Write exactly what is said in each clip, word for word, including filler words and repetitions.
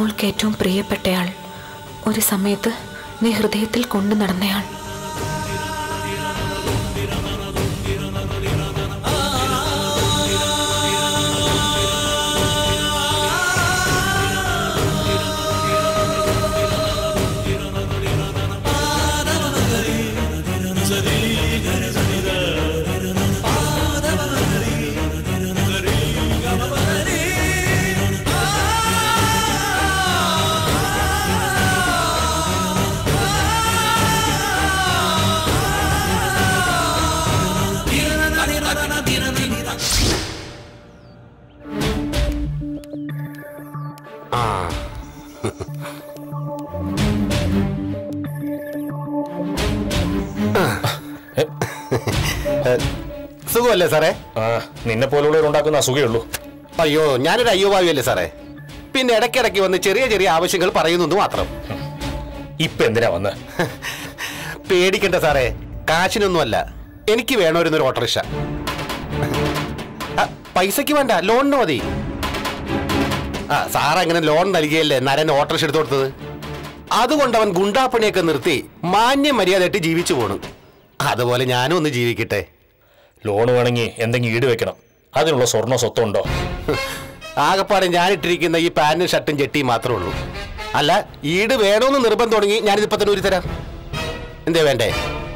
മോൾക്ക് ഏറ്റവും പ്രിയപ്പെട്ടയാൾ, ഒരു സമയത്ത് നീ ഹൃദയത്തിൽ കൊണ്ടു നടന്നയാൾ. സുഖമല്ലേ സാറേ? നിന്നെ പോലുള്ളവരുണ്ടാക്കുന്ന അസുഖമേ ഉള്ളൂ. അയ്യോ, ഞാനൊരു അയ്യോ ഭാവിയല്ലേ സാറേ. പിന്നെ ഇടയ്ക്കിടയ്ക്ക് വന്ന് ചെറിയ ചെറിയ ആവശ്യങ്ങൾ പറയുന്നത് മാത്രം. ഇപ്പൊ എന്തിനാ വന്ന്? പേടിക്കണ്ട സാറേ, കാശിനൊന്നുമല്ല, എനിക്ക് വേണമായിരുന്നൊരു ഓട്ടോറിക്ഷ. പൈസക്ക് വേണ്ട, ലോണിന് മതി. ആ സാർ അങ്ങനെ ലോൺ നൽകിയല്ലേ നരൻ ഓട്ടോറിക്ഷ എടുത്തു കൊടുത്തത്. അതുകൊണ്ട് അവൻ ഗുണ്ടാപ്പണിയൊക്കെ നിർത്തി മാന്യ മര്യാദയായിട്ട് ജീവിച്ചു പോണു. അതുപോലെ ഞാനും ഒന്ന് ജീവിക്കട്ടെ. ലോൺ വേണമെങ്കിൽ എന്തെങ്കിലും ഈട് വെക്കണം. അതിനുള്ള സ്വർണ്ണ സ്വത്തുണ്ടോ? ആകെപ്പാടെ ഞാനിട്ടിരിക്കുന്ന ഈ പാന്റും ഷർട്ടും ചെട്ടിയും മാത്രമേ ഉള്ളൂ. അല്ല, ഈട് വേണമെന്ന് നിർബന്ധം തുടങ്ങി ഞാനിതിപ്പോ തന്നെ ഊരി തരാം. എന്തേ വേണ്ടേ?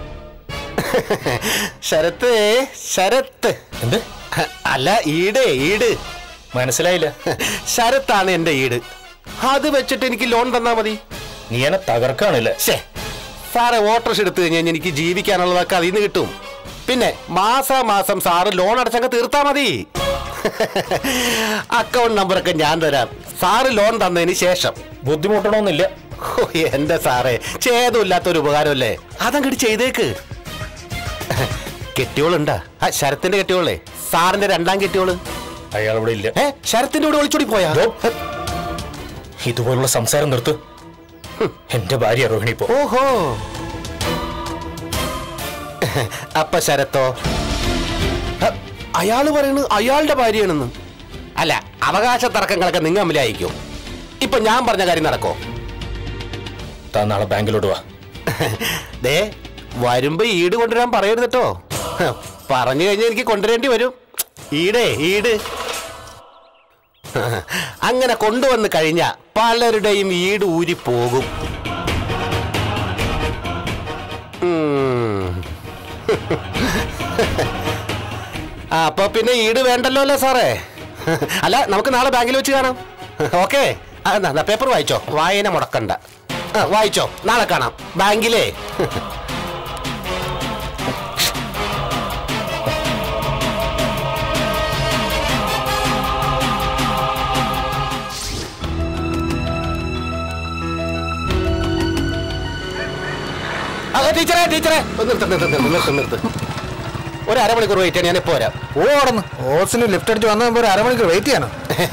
ശരത്ത് ശരത്ത് എന്ത്? അല്ല, ഈട് ഈട് മനസ്സിലായില്ല. ശരത്താണ് എന്റെ ഈട്. അത് വെച്ചിട്ട് എനിക്ക് ലോൺ തന്നാ മതി. നീ എന്നെ തകർക്കാണില്ലേ? ശേ സാറെ, ഓട്ടോറിക്ഷ എടുത്തു കഴിഞ്ഞാൽ എനിക്ക് ജീവിക്കാനുള്ളതൊക്കെ അതിൽ നിന്ന് കിട്ടും. പിന്നെ മാസാമാസം സാറ് ലോൺ അടച്ചങ്ങ് തീർത്താ മതി. അക്കൗണ്ട് നമ്പറൊക്കെ ഞാൻ തരാം. സാറ് ലോൺ തന്നതിന് ശേഷം ബുദ്ധിമുട്ടണമെന്നില്ല. എന്റെ സാറേ, ചേതമില്ലാത്തൊരു ഉപകാരമല്ലേ, അതങ്ങോട്ട് ചെയ്തേക്ക്. കെട്ടിയോളുണ്ടാ? ആ ശരത്തിന്റെ കെട്ടിയോളേ, സാറിന്റെ രണ്ടാം കെട്ടിയോള്. അയാൾ ഇവിടെ ഇല്ല. ഏ ശരത്തിന്റെ കൂടെ ഒളിച്ചോടി പോയാ? ഇതുപോലുള്ള സംസാരം നിർത്ത്. എന്റെ ഭാര്യ രോഹിണി പോ. ഓഹോ, അപ്പ ശരത്തോ? അയാള് പറയുന്നു അയാളുടെ ഭാര്യയാണെന്ന്. അല്ല, അവകാശ തർക്കങ്ങളൊക്കെ നിങ്ങൾ തമ്മിലായിരിക്കും. ഇപ്പൊ ഞാൻ പറഞ്ഞ കാര്യം നടക്കോ? താൻ നാളെ ബാങ്കിലോട്ട് വാ. ദേ, വരുമ്പോ ഈട് കൊണ്ടുവരാൻ പറയരുത് കേട്ടോ. പറഞ്ഞു കഴിഞ്ഞാൽ എനിക്ക് കൊണ്ടുവരേണ്ടി വരും. ഈടേ ഈട്. അങ്ങനെ കൊണ്ടുവന്ന് കഴിഞ്ഞ പലരുടെയും ഈട് ഊരി പോകും. അപ്പൊ പിന്നെ ഈട് വേണ്ടല്ലോ അല്ലേ സാറേ? അല്ല, നമുക്ക് നാളെ ബാങ്കിൽ വെച്ച് കാണാം. ഓക്കെ, പേപ്പർ വായിച്ചോ, വായന മുടക്കണ്ട. വായിച്ചോ, നാളെ കാണാം ബാങ്കിലേ. ടീച്ചറെ ടീച്ചറെ നിർത്ത് നിർത്ത് നിർത്ത് നിർത്ത് ഒരു അരമണിക്കൂർ വെയിറ്റ് ചെയ്യാൻ ഞാൻ എപ്പോ വരാം. ഓ ഓടന്ന് ഓട്സിന് ലിഫ്റ്റ് അടിച്ച് വന്നപ്പോൾ ഒരു അരമണിക്കൂർ വെയിറ്റ് ചെയ്യണം.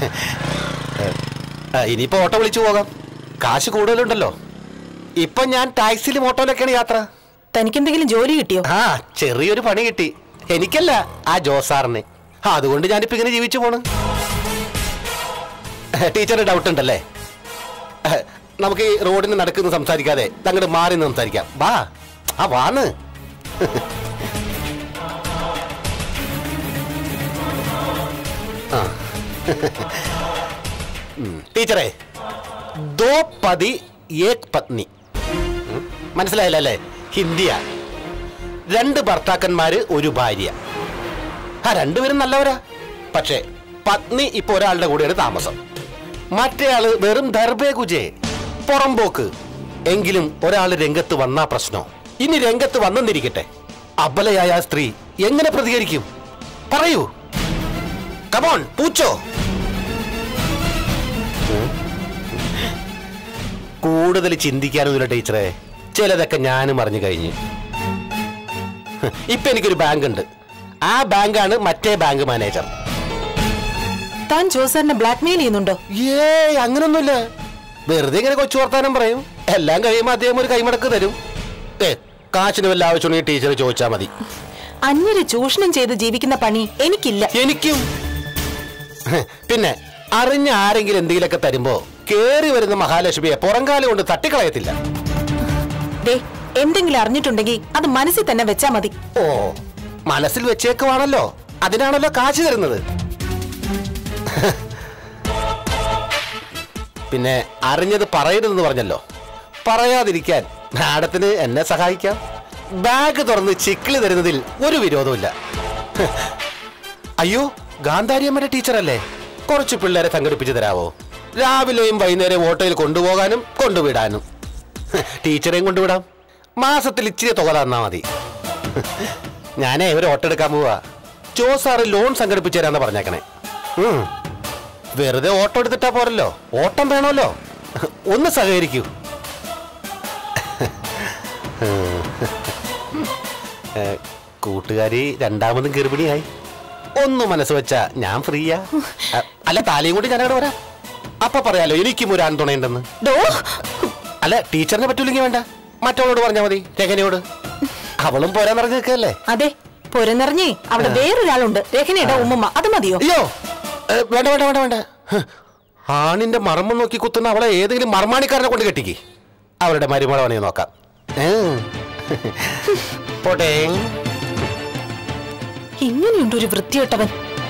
ഇനിയിപ്പോ ഓട്ടോ വിളിച്ചു പോകാം, കാശ് കൂടുതലുണ്ടല്ലോ. ഇപ്പൊ ഞാൻ ടാക്സിയിലും ഓട്ടോയിലൊക്കെയാണ് യാത്ര. തനിക്കെന്തെങ്കിലും ജോലി കിട്ടിയോ? ആ, ചെറിയൊരു പണി കിട്ടി. എനിക്കല്ല, ആ ജോസാറിന്. അതുകൊണ്ട് ഞാനിപ്പോ ഇങ്ങനെ ജീവിച്ചു പോണ്. ടീച്ചറിന് ഡൗട്ട് ഉണ്ടല്ലേ? നമുക്ക് ഈ റോഡിന് നടക്കുന്ന സംസാരിക്കാതെ അങ്ങോട്ട് മാറി നിന്ന് സംസാരിക്കാം. വാ, ആ വാന്ന്. ടീച്ചറെ, ദോ പതി ഏക് പത്നി, മനസ്സിലായില്ലേ? ഹിന്ദിയാ. രണ്ട് ഭർത്താക്കന്മാര് ഒരു ഭാര്യ. ആ രണ്ടുപേരും നല്ലവരാ. പക്ഷേ പത്നി ഇപ്പൊ ഒരാളുടെ കൂടെയാണ് താമസം. മറ്റേയാള് വെറും ദർബേ കുജേ, പുറംപോക്ക്. എങ്കിലും ഒരാള് രംഗത്ത് വന്നാ പ്രശ്നോ. ഇനി രംഗത്ത് വന്നെന്നിരിക്കട്ടെ, അബലയായ സ്ത്രീ എങ്ങനെ പ്രതികരിക്കും? പറയൂ. കമോൺ പൂച്ചോ. കൂടുതൽ ചിന്തിക്കാനൊന്നുമില്ല ടീച്ചറെ, ചിലതൊക്കെ ഞാനും അറിഞ്ഞു കഴിഞ്ഞു. ഇപ്പൊ എനിക്കൊരു ബാങ്ക് ഉണ്ട്. ആ ബാങ്കാണ് മറ്റേ ബാങ്ക് മാനേജർ. താൻ ജോസാറിനെ ബ്ലാക്ക്മെയിൽ ചെയ്യുന്നുണ്ടോ? ഏ അങ്ങനൊന്നുമില്ല. വെറുതെ ഇങ്ങനെ കൊച്ചു വർത്താനം പറയും. എല്ലാം കഴിയുമ്പോൾ അദ്ദേഹം ഒരു കൈമടക്ക് തരും. ഏ കാശിന് വല്ല ആവശ്യമുണ്ടെങ്കിൽ ടീച്ചർ ചോദിച്ചാൽ മതി. അന്യരെ ചൂഷണം ചെയ്ത് ജീവിക്കുന്ന പണി എനിക്കില്ല. എനിക്കും. പിന്നെ അറിഞ്ഞ ആരെങ്കിലും എന്തെങ്കിലുമൊക്കെ തരുമ്പോ കേറി വരുന്ന മഹാലക്ഷ്മിയെ പുറംകാലം കൊണ്ട് തട്ടിക്കളയത്തില്ല. എന്തെങ്കിലും അറിഞ്ഞിട്ടുണ്ടെങ്കിൽ അത് മനസ്സിൽ തന്നെ വെച്ചാ മതി. ഓ, മനസ്സിൽ വെച്ചേക്കുവാണല്ലോ, അതിനാണല്ലോ കാശ് തരുന്നത്. പിന്നെ അറിഞ്ഞത് പറയരുതെന്ന് പറഞ്ഞല്ലോ, പറയാതിരിക്കാൻ മാഡത്തിന് എന്നെ സഹായിക്കാം. ബാഗ് തുറന്ന് ചിക്കിളി തരുന്നതിൽ ഒരു വിരോധമില്ല. അയ്യോ, ഗാന്ധാരിയമ്മയുടെ ടീച്ചറല്ലേ, കുറച്ച് പിള്ളേരെ സംഘടിപ്പിച്ച് തരാവോ? രാവിലെയും വൈകുന്നേരം ഓട്ടോയിൽ കൊണ്ടുപോകാനും കൊണ്ടുവിടാനും. ടീച്ചറെയും കൊണ്ടുവിടാം, മാസത്തിൽ ഇച്ചിരി തുക തന്നാ മതി. ഞാനേ ഒരു ഓട്ടോ എടുക്കാൻ പോവാ. ജോസാറ് ലോൺ സംഘടിപ്പിച്ചു തരാന്ന് പറഞ്ഞേക്കണേ. വെറുതെ ഓട്ടോ എടുത്തിട്ടാ പോരല്ലോ, ഓട്ടം വേണമല്ലോ. ഒന്ന് സഹകരിക്കൂ. കൂട്ടുകാരി രണ്ടാമതും ഗർഭിണിയായി. ഒന്ന് മനസ്സ് വെച്ചാ ഞാൻ ഫ്രീയാ. അല്ല, താലിയും കൂടി ഞാനവിടെ വരാം. അപ്പൊ പറയാലോ എനിക്കും ഒരു ആൺതുണയുണ്ടെന്ന്. അല്ല, ടീച്ചറിനെ പറ്റൂലെങ്കിൽ വേണ്ട, മറ്റവളോട് പറഞ്ഞാ മതി, രഹനയോട്. അവളും പോരാൻ നിറഞ്ഞു നിൽക്കല്ലേ? അതെ, പോരെന്നിറങ്ങി അവിടെ വേറൊരാളുണ്ട്, രഹനയുടെ ഉമ്മ. അത് മതിയോ? അയ്യോ, വേണ്ട വേണ്ട വേണ്ട വേണ്ട. ആണിന്റെ മർമ്മം നോക്കി കുത്തുന്ന അവളെ ഏതെങ്കിലും മർമാണിക്കാരനെ കൊണ്ട് കെട്ടിക്ക്. അവരുടെ മരുമകളെ വേണേ നോക്കാം. പോട്ടെ. ഇങ്ങനെയുണ്ട് ഒരു വൃത്തികെട്ടവൻ.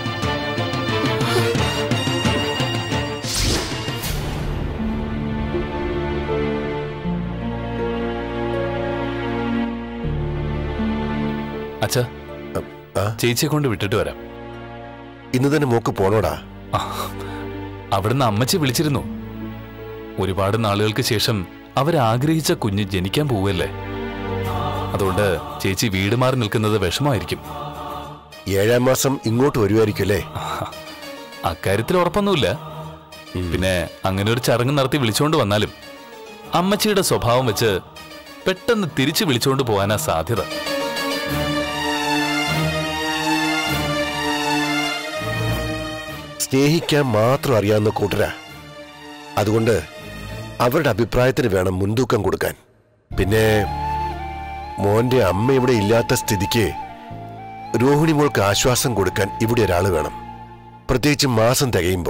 അച്ഛാ, ചേച്ചിയെ കൊണ്ട് വിട്ടിട്ട് വരാം. ഇന്ന് തന്നെ മോക്ക് പോണോടാ? അവിടുന്ന് അമ്മച്ചി വിളിച്ചിരുന്നു. ഒരുപാട് നാളുകൾക്ക് ശേഷം അവരാഗ്രഹിച്ച കുഞ്ഞ് ജനിക്കാൻ പോവല്ലേ. അതുകൊണ്ട് ചേച്ചി വീട് മാറി നിൽക്കുന്നത് വിഷമായിരിക്കും. ഏഴാം മാസം ഇങ്ങോട്ട് വരുമായിരിക്കും അല്ലേ? അക്കാര്യത്തിൽ ഉറപ്പൊന്നുമില്ല. പിന്നെ അങ്ങനെ ഒരു ചടങ്ങ് നടത്തി വിളിച്ചോണ്ട് വന്നാലും അമ്മച്ചിയുടെ സ്വഭാവം വെച്ച് പെട്ടെന്ന് തിരിച്ചു വിളിച്ചോണ്ട് പോകാനാ സാധ്യത. സ്നേഹിക്കാൻ മാത്രം അറിയാവുന്ന കൂട്ടരാ. അതുകൊണ്ട് അവരുടെ അഭിപ്രായത്തിന് വേണം മുൻതൂക്കം കൊടുക്കാൻ. പിന്നെ മോന്റെ അമ്മ ഇവിടെ ഇല്ലാത്ത സ്ഥിതിക്ക് രോഹിണി മോൾക്ക് ആശ്വാസം കൊടുക്കാൻ ഇവിടെ ഒരാൾ വേണം, പ്രത്യേകിച്ച് മാസം തികയുമ്പോ.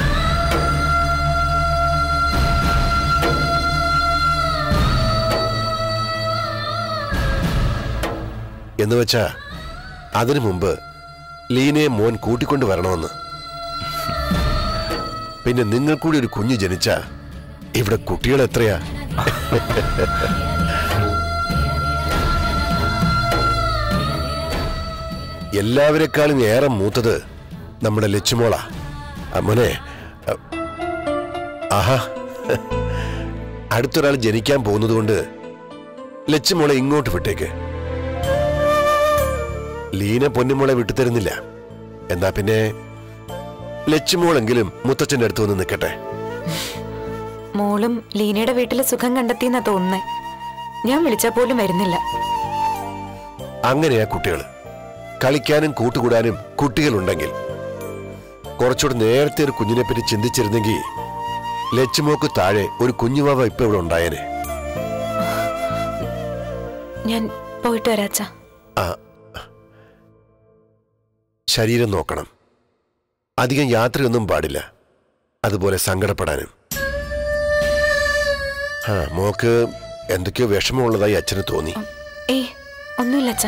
എന്ന് വെച്ചാ അതിനു മുമ്പ് ലീനയെ മോൻ കൂട്ടിക്കൊണ്ട് വരണമെന്ന്. പിന്നെ നിങ്ങൾ കൂടി ഒരു കുഞ്ഞ് ജനിച്ച ഇവിടെ കുട്ടികൾ എത്രയാ? എല്ലാവരെക്കാളും ഏറെ മൂത്തത് നമ്മുടെ ലച്ചുമോളാ. മോനെ, ആഹാ, അടുത്തൊരാൾ ജനിക്കാൻ പോകുന്നതുകൊണ്ട് ലച്ചുമോളെ ഇങ്ങോട്ട് വിട്ടേക്ക്. ലീന പൊന്നുമോളെ വിട്ടുതരുന്നില്ല. എന്നാ പിന്നെ ലച്ചുമോളെങ്കിലും മുത്തച്ഛൻ്റെ അടുത്ത് വന്ന് നിൽക്കട്ടെ. മോളും ലീനയുടെ വീട്ടിലെ സുഖം കണ്ടെത്തിയെന്നാ തോന്നുന്നേ. ഞാൻ വിളിച്ചാ പോലും വരുന്നില്ല. അങ്ങനെയാ കുട്ടികള്. കളിക്കാനും കൂട്ടുകൂടാനും കുട്ടികളുണ്ടെങ്കിൽ. കുറച്ചുകൂടെ നേരത്തെ ഒരു കുഞ്ഞിനെ പറ്റി ചിന്തിച്ചിരുന്നെങ്കിൽ ലച്ചുമോക്ക് താഴെ ഒരു കുഞ്ഞുവാവ ഇപ്പൊ ഇവിടെ ഉണ്ടായേനെ. ഞാൻ പോയിട്ട് വരാച്ചാ. ആ, ശരീരം നോക്കണം. അധികം യാത്രയൊന്നും പാടില്ല. അതുപോലെ സങ്കടപ്പെടാനും. ആ, മോക്ക് എന്തൊക്കെയോ വിഷമമുള്ളതായി അച്ഛന് തോന്നി. ഏയ്, ഒന്നുമില്ല അച്ഛാ.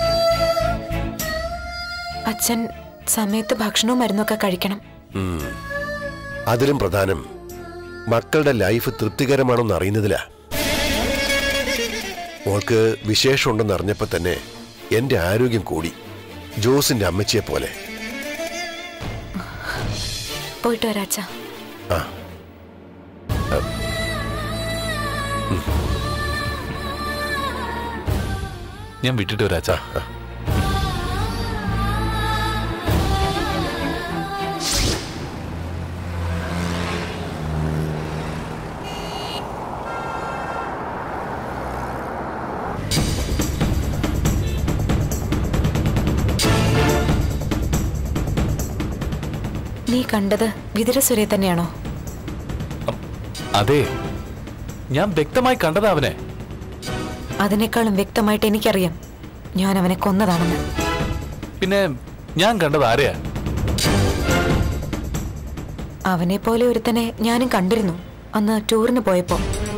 അച്ഛൻ സമയത്ത് ഭക്ഷണവും മരുന്നൊക്കെ കഴിക്കണം. അതിലും പ്രധാനം മക്കളുടെ ലൈഫ് തൃപ്തികരമാണോന്ന് അറിയുന്നതിലാ. മോൾക്ക് വിശേഷമുണ്ടെന്ന് അറിഞ്ഞപ്പോ തന്നെ എന്റെ ആരോഗ്യം കൂടി, ജോസിന്റെ അമ്മച്ചിയെ പോലെ. പോയിട്ട് വരാച്ചാ. ആ, ഞാൻ വിട്ടിട്ട് വരാച്ചാ. നീ കണ്ടത് വിതുരസുരയെ തന്നെയാണോ? അതെ, ഞാൻ വ്യക്തമായി കണ്ടതാ അവനെ. അതിനേക്കാളും വ്യക്തമായിട്ട് എനിക്കറിയാം ഞാൻ അവനെ കൊന്നതാണെന്ന്. പിന്നെ ഞാൻ കണ്ടത് ആരെയാ? അവനെ പോലെ ഒരുത്തനെ ഞാനും കണ്ടിരുന്നു അന്ന് ടൂറിന് പോയപ്പോ.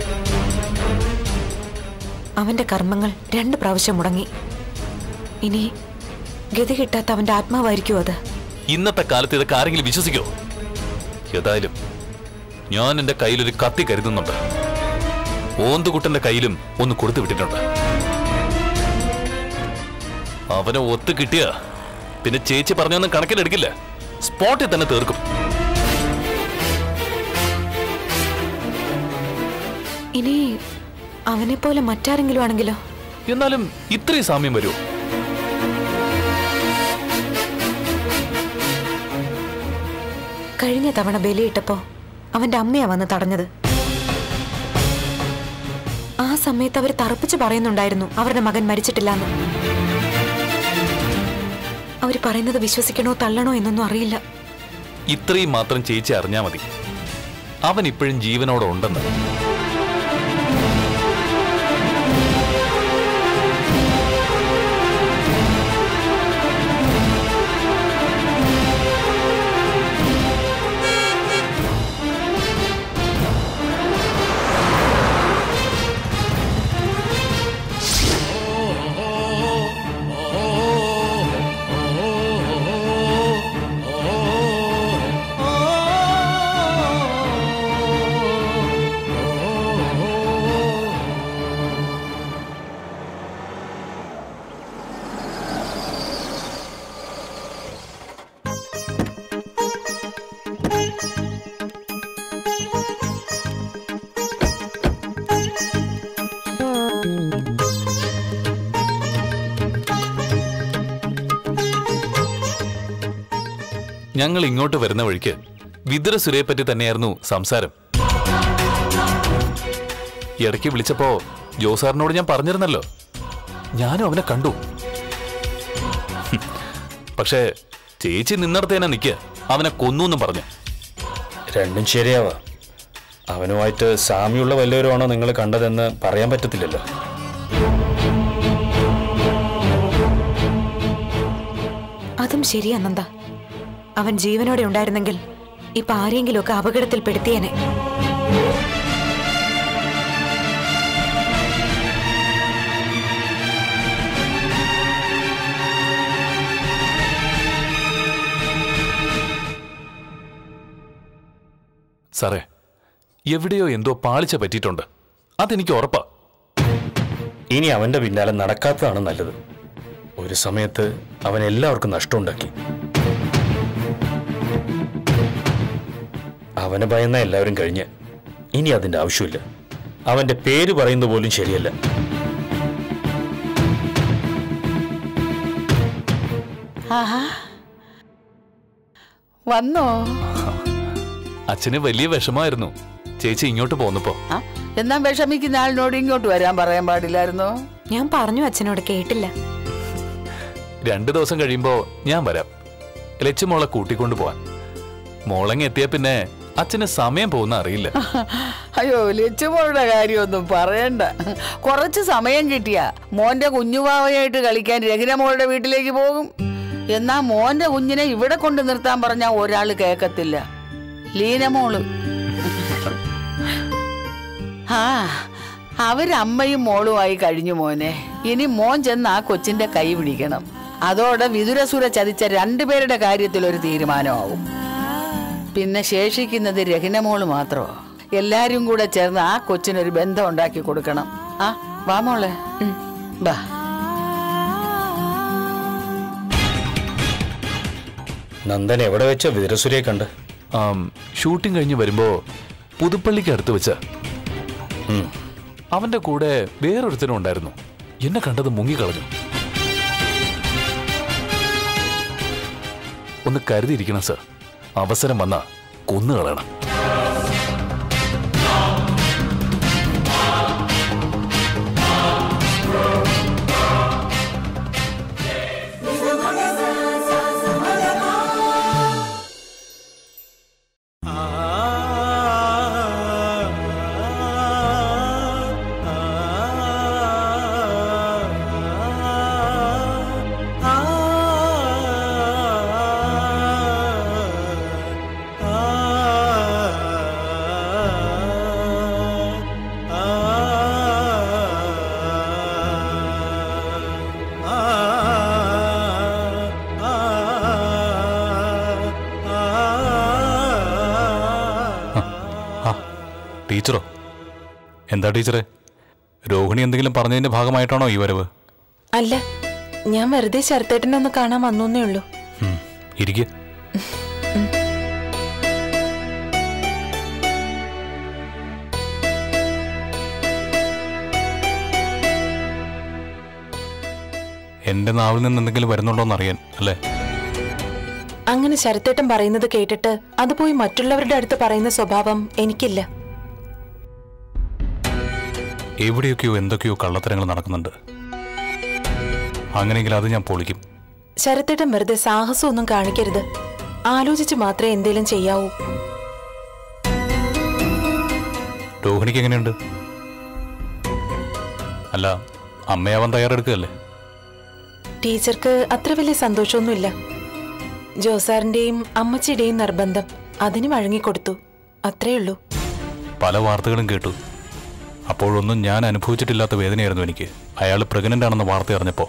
അവന്റെ കർമ്മങ്ങൾ രണ്ട് പ്രാവശ്യം മുടങ്ങി. ഇനി ഗതി കിട്ടാത്ത അവന്റെ ആത്മാവായിരിക്കും അത്. ഇന്നത്തെ കാലത്ത് ഇതൊക്കെ ആരെങ്കിലും വിശ്വസിക്കോ? ഏതായാലും ഞാൻ എന്റെ കയ്യിലൊരു കത്തി കരുതുന്നുണ്ട്. ഓന്തുകുട്ടന്റെ കയ്യിലും ഒന്ന് കൊടുത്തു വിട്ടിട്ടുണ്ട്. അവനെ ഒത്തു കിട്ടിയ പിന്നെ ചേച്ചി പറഞ്ഞൊന്നും കണക്കിലെടുക്കില്ല, സ്പോട്ടിൽ തന്നെ തീർക്കും. ഇനി അവനെ പോലെ മറ്റാരെങ്കിലും ആണെങ്കിലോ? എന്നാലും ഇത്രയും സാമ്യം വരുമോ? കഴിഞ്ഞ തവണ ബലിയിട്ടപ്പോ അവന്റെ അമ്മയാ വന്ന് തടഞ്ഞത്. ആ സമയത്ത് അവർ തറപ്പിച്ച് പറയുന്നുണ്ടായിരുന്നു അവരുടെ മകൻ മരിച്ചിട്ടില്ലാന്ന്. അവർ പറയുന്നത് വിശ്വസിക്കണോ തള്ളണോ എന്നൊന്നും അറിയില്ല. ഇത്രയും മാത്രം ചേച്ചി അറിഞ്ഞാ മതി, അവൻ ഇപ്പോഴും ജീവനോടെ ഉണ്ടെന്ന്. ഞങ്ങൾ ഇങ്ങോട്ട് വരുന്ന വഴിക്ക് വിതുരസുരയെ പറ്റി തന്നെയായിരുന്നു സംസാരം. ഇടയ്ക്ക് വിളിച്ചപ്പോ ജോസാറിനോട് ഞാൻ പറഞ്ഞിരുന്നല്ലോ, ഞാനും അവനെ കണ്ടു. പക്ഷേ ചേച്ചി നിന്നിടത്തേനാ നിൽക്കുക, അവനെ കൊന്നു പറഞ്ഞു. രണ്ടും ശരിയാവാ. അവനുമായിട്ട് സാമ്യമുള്ള വല്ലവരുമാണോ നിങ്ങൾ കണ്ടതെന്ന് പറയാൻ പറ്റത്തില്ലല്ലോ. അതും ശരിയാ നന്ദ. അവൻ ജീവനോടെ ഉണ്ടായിരുന്നെങ്കിൽ ഇപ്പൊ ആരെങ്കിലുമൊക്കെ അപകടത്തിൽപ്പെടുത്തിയേനെ. സാറേ, എവിടെയോ എന്തോ പാളിച്ച പറ്റിയിട്ടുണ്ട്, അതെനിക്ക് ഉറപ്പാ. ഇനി അവന്റെ പിന്നാലെ നടക്കാത്തതാണ് നല്ലത്. ഒരു സമയത്ത് അവൻ എല്ലാവർക്കും നഷ്ടമുണ്ടാക്കി. അവനെ ഭയന്ന എല്ലാവരും കഴിഞ്ഞ് ഇനി അതിന്റെ ആവശ്യമില്ല. അവന്റെ പേര് പറയുന്നത് പോലും ശരിയല്ല. വന്നോ? അച്ഛന് വലിയ വിഷമായിരുന്നു ചേച്ചി ഇങ്ങോട്ട് പോന്നപ്പോ. എന്നാ വിഷമിക്കുന്ന ആളിനോട് ഇങ്ങോട്ട് വരാൻ പറയാൻ പാടില്ലായിരുന്നോ? ഞാൻ പറഞ്ഞു, അച്ഛനോട് കേട്ടില്ല. രണ്ടു ദിവസം കഴിയുമ്പോ ഞാൻ വരാം, ലച്ചുമോളെ കൂട്ടിക്കൊണ്ടു പോവാൻ. മോളങ്ങ് എത്തിയ പിന്നെ അച്ഛന് സമയം പോകുന്ന അറിയില്ല. അയ്യോ, ലച്ചുമോളുടെ കാര്യമൊന്നും പറയണ്ട. കുറച്ച് സമയം കിട്ടിയ മോന്റെ കുഞ്ഞുവാവയായിട്ട് കളിക്കാൻ രഹിനമോളുടെ വീട്ടിലേക്ക് പോകും. എന്നാ മോന്റെ കുഞ്ഞിനെ ഇവിടെ കൊണ്ട് നിർത്താൻ പറഞ്ഞാ ഒരാള് കേക്കത്തില്ല. ലീനമോള് ആ അവരമ്മയും മോളുമായി കഴിഞ്ഞു മോനെ. ഇനി മോൻ ചെന്ന് ആ കൊച്ചിന്റെ കൈ പിടിക്കണം. അതോടെ വിതുരസുര ചതിച്ച രണ്ടുപേരുടെ കാര്യത്തിൽ ഒരു തീരുമാനമാവും. പിന്നെ ശേഷിക്കുന്നത് രഹിനമോള് മാത്രമോ. എല്ലാരും കൂടെ ചേർന്ന് ആ കൊച്ചിനൊരു ബന്ധം ഉണ്ടാക്കി കൊടുക്കണം. ആ വാ മോളെ, വാ. നന്ദൻ എവിടെ വെച്ച വിതുരസുരയെ കണ്ട്? ഷൂട്ടിംഗ് കഴിഞ്ഞ് വരുമ്പോ പുതുപ്പള്ളിക്ക് അടുത്ത് വെച്ച. അവന്റെ കൂടെ വേറൊരുത്തനും ഉണ്ടായിരുന്നു. എന്നെ കണ്ടത് മുങ്ങിക്കളഞ്ഞു. ഒന്ന് കരുതിയിരിക്കണം സർ, അവസരം വന്നാ കൊന്നുകളയണം. Ah ടീച്ചറോ? എന്താ ടീച്ചറെ, രോഹിണി എന്തെങ്കിലും പറഞ്ഞതിന്റെ ഭാഗമായിട്ടാണോ ഈ വരവ്? അല്ല, ഞാൻ വെറുതെ ശരത്തേട്ടനെ ഒന്ന് കാണാൻ വന്നേ ഉള്ളൂ. ഇരിക്കുക. എന്റെ നാവിൽ നിന്ന് എന്തെങ്കിലും വരുന്നുണ്ടോന്ന് അറിയാൻ അല്ലേ? അങ്ങനെ ശരത്തേട്ടൻ പറയുന്നത് കേട്ടിട്ട് അത് പോയി മറ്റുള്ളവരുടെ അടുത്ത് പറയുന്ന സ്വഭാവം എനിക്കില്ല. എവിടെയൊക്കെയോ എന്തൊക്കെയോ കള്ളത്തരങ്ങൾ നടക്കുന്നുണ്ട്. അങ്ങനെയെങ്കിൽ അത് ഞാൻ പൊളിക്കും. ശരത്തേട്ടൻ വെറുതെ സാഹസമൊന്നും കാണിക്കരുത്. ആലോചിച്ച് മാത്രമേ എന്തേലും ചെയ്യാവൂ. രോഹിണിക്ക് എങ്ങനെയുണ്ട്? അല്ല, അമ്മയാവാൻ തയ്യാറെടുക്കുകയല്ലേ? ടീച്ചർക്ക് അത്ര വലിയ സന്തോഷമൊന്നുമില്ല. ജോസാറിന്റെയും അമ്മച്ചിയുടെയും നിർബന്ധം, അതിന് വഴങ്ങിക്കൊടുത്തു, അത്രയുള്ളൂ. പല വാർത്തകളും കേട്ടു. അപ്പോഴൊന്നും ഞാൻ അനുഭവിച്ചിട്ടില്ലാത്ത വേദനയായിരുന്നു എനിക്ക് അയാൾ പ്രഗ്നന്റ് ആണെന്ന വാർത്ത അറിഞ്ഞപ്പോ.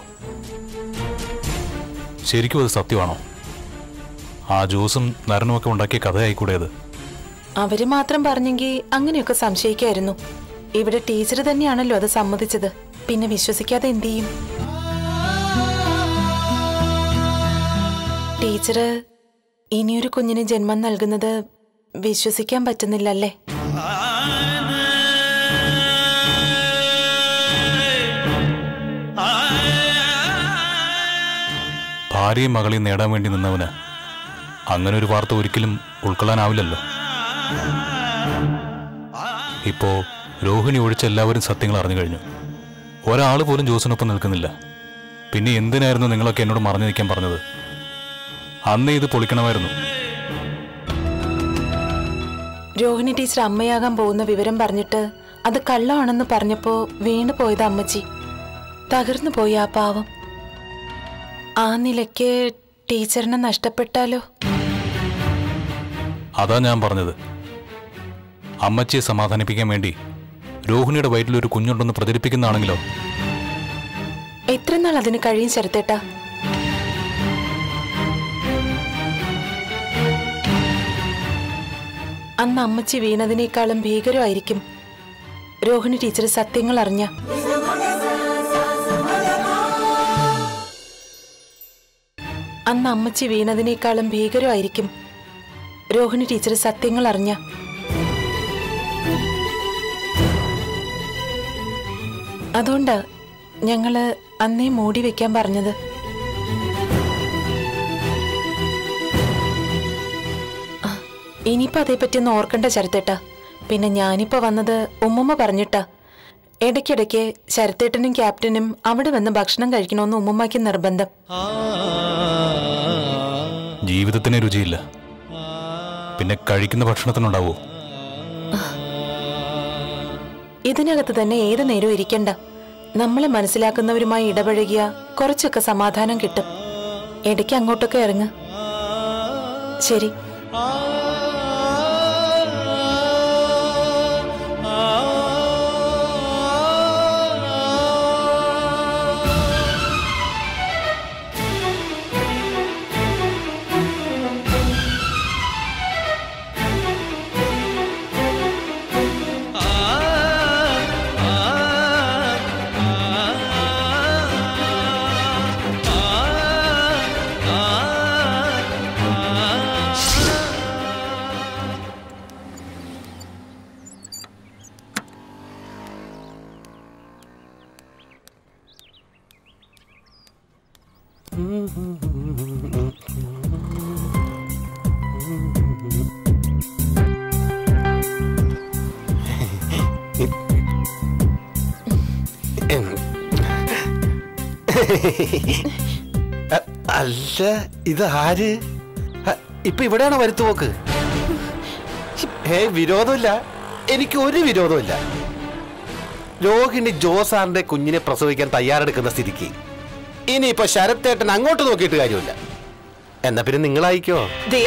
ശരിക്കും അത് സത്യമാണോ? ആ ജോസും നരനുമൊക്കെ ഉണ്ടാക്കിയ കഥയായിക്കൂടേത്? അവര് മാത്രം പറഞ്ഞെങ്കിൽ അങ്ങനെയൊക്കെ സംശയിക്കായിരുന്നു. ഇവിടെ ടീച്ചർ തന്നെയാണല്ലോ അത് സമ്മതിച്ചത്. പിന്നെ വിശ്വസിക്കാതെ എന്ത് ചെയ്യും? ടീച്ചറ് ഇനിയൊരു കുഞ്ഞിന് ജന്മം നൽകുന്നത് വിശ്വസിക്കാൻ പറ്റുന്നില്ലല്ലേ? ഭാര്യയും മകളെയും നേടാൻ വേണ്ടി നിന്നവന് അങ്ങനെ ഒരു വാർത്ത ഒരിക്കലും ഉൾക്കൊള്ളാനാവില്ലല്ലോ. ഇപ്പോ രോഹിണി ഒഴിച്ച എല്ലാവരും സത്യങ്ങൾ അറിഞ്ഞു കഴിഞ്ഞു. ഒരാൾ പോലും ജോസിനൊപ്പം നിൽക്കുന്നില്ല. പിന്നെ എന്തിനായിരുന്നു നിങ്ങളൊക്കെ എന്നോട് മറഞ്ഞു നിൽക്കാൻ പറഞ്ഞത്? അന്നേ ഇത് പൊളിക്കണമായിരുന്നു. രോഹിണി ടീച്ചർ അമ്മയാകാൻ പോകുന്ന വിവരം പറഞ്ഞിട്ട് അത് കള്ളമാണെന്ന് പറഞ്ഞപ്പോ വീണു പോയത് അമ്മച്ചി. തകർന്നു പോയി ആ പാവം. ആ നിലയ്ക്ക് ടീച്ചറിനെ നഷ്ടപ്പെട്ടാലോ? അതാ ഞാൻ പറഞ്ഞത്. അമ്മച്ചിയെ സമാധാനിപ്പിക്കാൻ വേണ്ടി രോഹിണിയുടെ വയറ്റിൽ ഒരു കുഞ്ഞുണ്ടെന്ന് പ്രചരിപ്പിക്കുന്നതാണെങ്കിലോ? എത്ര നാൾ അതിന് കഴിയും ശരത്തേട്ടാ? അന്ന് അമ്മച്ചി വീണതിനേക്കാളും ഭീകരമായിരിക്കും രോഹിണി ടീച്ചർ സത്യങ്ങൾ അറിഞ്ഞ. അന്ന് അമ്മച്ചി വീണതിനേക്കാളും ഭീകരമായിരിക്കും രോഹിണി ടീച്ചർ സത്യങ്ങൾ അറിഞ്ഞ. അതുകൊണ്ടാ ഞങ്ങള് അന്നേ മൂടി വെക്കാൻ പറഞ്ഞത്. ഇനിയിപ്പോ അതേപ്പറ്റിയൊന്നും ഓർക്കണ്ട ശരത്തേട്ടാ. പിന്നെ ഞാനിപ്പോ വന്നത് ഉമ്മുമ്മ പറഞ്ഞിട്ടാ. ഇടയ്ക്കിടയ്ക്ക് ശരത്തേട്ടനും ക്യാപ്റ്റനും അവിടെ വന്ന് ഭക്ഷണം കഴിക്കണമെന്ന് ഉമ്മുമ്മയ്ക്ക് നിർബന്ധം. ജീവിതത്തിന് രുചിയില്ല, പിന്നെ കഴിക്കുന്ന ഭക്ഷണത്തിനുണ്ടാവോ? ഇതിനകത്ത് തന്നെ ഏത് നേരവും ഇരിക്കണ്ട. നമ്മളെ മനസ്സിലാക്കുന്നവരുമായി ഇടപഴകിയ കുറച്ചൊക്കെ സമാധാനം കിട്ടും. ഇടയ്ക്ക് അങ്ങോട്ടൊക്കെ ഇറങ്ങ്. ശരി. അല്ല, ഇത് ആര്? ഇപ്പൊ ഇവിടെയാണോ വരുത്തുപോക്ക്? ഏ, വിരോധമില്ല, എനിക്ക് ഒരു വിരോധമില്ല. രോഹിണി ജോസാറിന്റെ കുഞ്ഞിനെ പ്രസവിക്കാൻ തയ്യാറെടുക്കുന്ന സ്ഥിതിക്ക് ഇനിയിപ്പോ ശരത്തേട്ടൻ അങ്ങോട്ട് നോക്കിയിട്ട് കാര്യമില്ല. എന്നാ പിന്നെ നിങ്ങളായിക്കോ.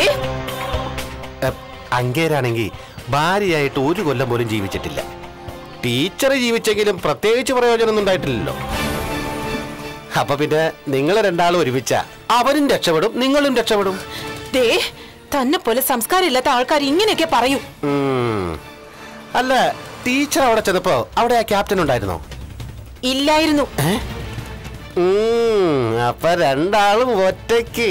അങ്ങേരാണെങ്കിൽ ഭാര്യയായിട്ട് ഒരു കൊല്ലം പോലും ജീവിച്ചിട്ടില്ല. ടീച്ചർ ജീവിച്ചെങ്കിലും പ്രത്യേകിച്ച് പ്രയോജനമൊന്നും ഉണ്ടായിട്ടില്ലല്ലോ. അപ്പൊ പിന്നെ നിങ്ങൾ രണ്ടാളും ഒരുമിച്ച അവനും രക്ഷപ്പെടും, നിങ്ങളും രക്ഷപ്പെടും. തന്നെ പോലെ സംസ്കാരം ഇല്ലാത്ത ആൾക്കാർ ഇങ്ങനെയൊക്കെ പറയൂ. അല്ല ടീച്ചർ അവിടെ ചെന്നപ്പോ അവിടെ ആ ക്യാപ്റ്റൻ ഉണ്ടായിരുന്നോ? ഇല്ലായിരുന്നു. അപ്പൊ രണ്ടാളും ഒറ്റയ്ക്ക്.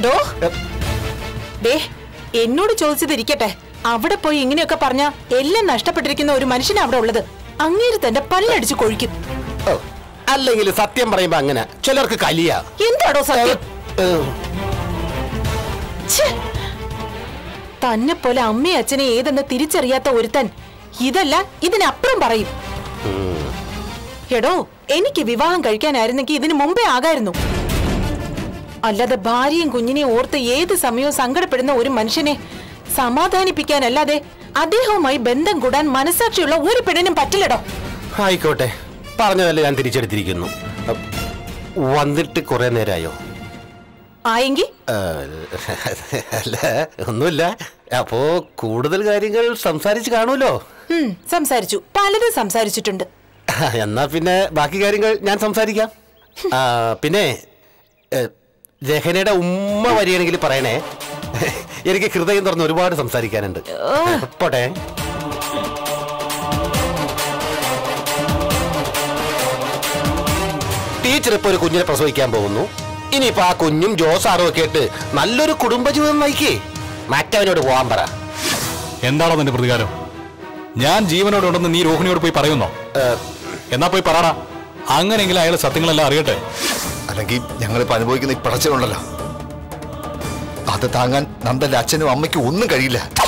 എന്നോട് ചോദിച്ചതിരിക്കട്ടെ, അവിടെ പോയി ഇങ്ങനെയൊക്കെ പറഞ്ഞ എല്ലാം നഷ്ടപ്പെട്ടിരിക്കുന്ന ഒരു മനുഷ്യനാ അവിടെ ഉള്ളത്. അങ്ങേര് തന്റെ പല്ലടിച്ച് കൊഴിക്കും. അല്ലെങ്കിൽ സത്യം പറയുമ്പോ അങ്ങനെ ചിലർക്ക് കലിയാ. എന്താടോ സത്യം? തന്നെ പോലെ അമ്മയും അച്ഛനെ ഏതെന്ന് തിരിച്ചറിയാത്ത ഒരുത്തൻ ഇതല്ല ഇതിനപ്പുറം പറയും. എടോ, എനിക്ക് വിവാഹം കഴിക്കാനായിരുന്നെങ്കിൽ ഇതിനു മുമ്പേ ആകായിരുന്നു. അല്ലാതെ ഭാര്യയും കുഞ്ഞിനെയും ഓർത്ത് ഏത് സമയവും സങ്കടപ്പെടുന്ന ഒരു മനുഷ്യനെ സമാധാനിപ്പിക്കാനല്ലാതെ അദ്ദേഹവുമായി ബന്ധം കൂടാൻ മനസാക്ഷിയുള്ള ഒരു പെണ്ണിനും പറ്റില്ലടോ. ആയിക്കോട്ടെ, പറഞ്ഞതല്ലേ ഞാൻ തിരിച്ചെടുത്തിരിക്കുന്നു. വന്നിട്ട് കുറെ നേരമായോ? ആയെങ്കിൽ അല്ല ഒന്നുമില്ല. അപ്പോ കൂടുതൽ കാര്യങ്ങൾ സംസാരിച്ച് കാണുമല്ലോ. സംസാരിച്ചു, പലതും സംസാരിച്ചിട്ടുണ്ട്. എന്നാ പിന്നെ ബാക്കി കാര്യങ്ങൾ ഞാൻ സംസാരിക്കാം. പിന്നെ രഹനയുടെ ഉമ്മ വരികയാണെങ്കിൽ പറയണേ, എനിക്ക് ഹൃദയം തുറന്ന് ഒരുപാട് സംസാരിക്കാനുണ്ട്. പോട്ടെ. ടീച്ചർ ഇപ്പൊ ഒരു കുഞ്ഞിനെ പ്രസവിക്കാൻ പോകുന്നു. ഇനിയിപ്പോ ആ കുഞ്ഞും ജോസാറും ഒക്കെ ആയിട്ട് നല്ലൊരു കുടുംബജീവിതം നയിക്കേ. മറ്റവനോട് പോവാൻ പറ. എന്താണോ നിന്റെ പ്രതികാരം? ഞാൻ ജീവനോടുണ്ടെന്ന് നീ രോഹിണിയോട് പോയി പറയുന്നോ? എന്നാ പോയി പറടാ. അങ്ങനെയെങ്കിലും അയാളെ സത്യങ്ങളെല്ലാം അറിയട്ടെ. അല്ലെങ്കിൽ ഞങ്ങളിപ്പോ അനുഭവിക്കുന്ന ഈ പടച്ചിലുണ്ടല്ലോ, അത് താങ്ങാൻ നന്ദന്റെ അച്ഛനും അമ്മയ്ക്കും ഒന്നും കഴിയില്ല.